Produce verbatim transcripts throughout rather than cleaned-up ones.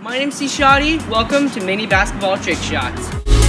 My name's C Shotty. Welcome to Mini Basketball Trick Shots.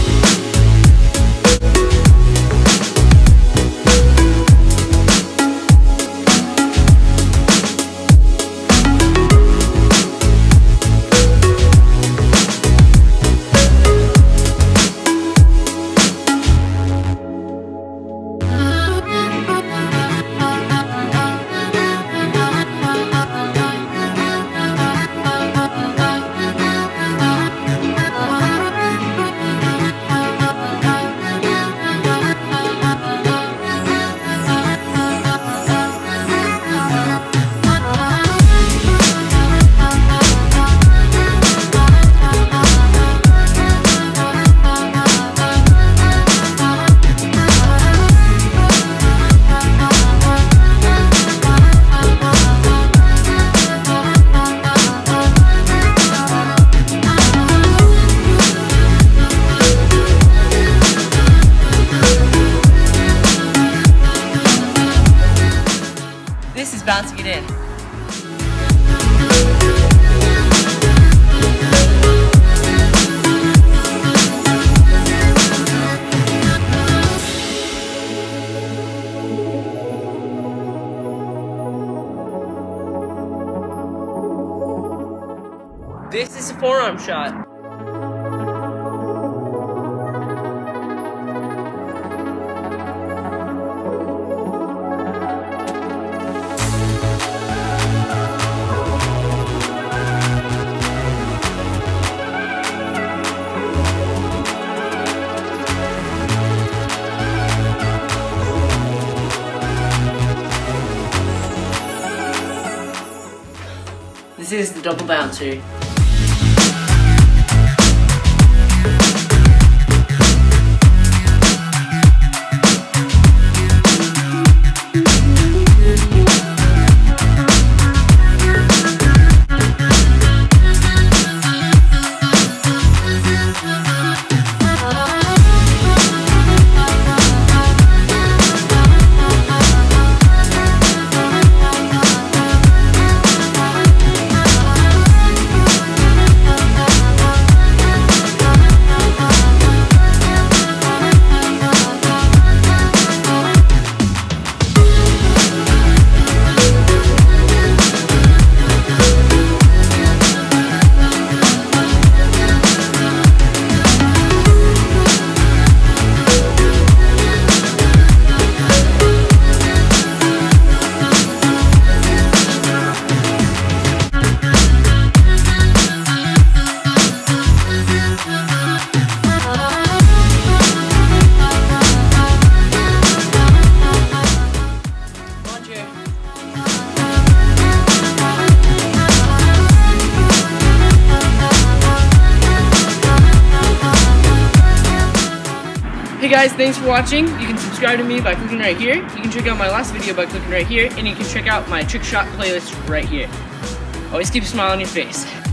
This is bouncing it in. This is a forearm shot. This is the double bouncer. Hey guys, thanks for watching. You can subscribe to me by clicking right here. You can check out my last video by clicking right here, and you can check out my trick shot playlist right here. Always keep a smile on your face.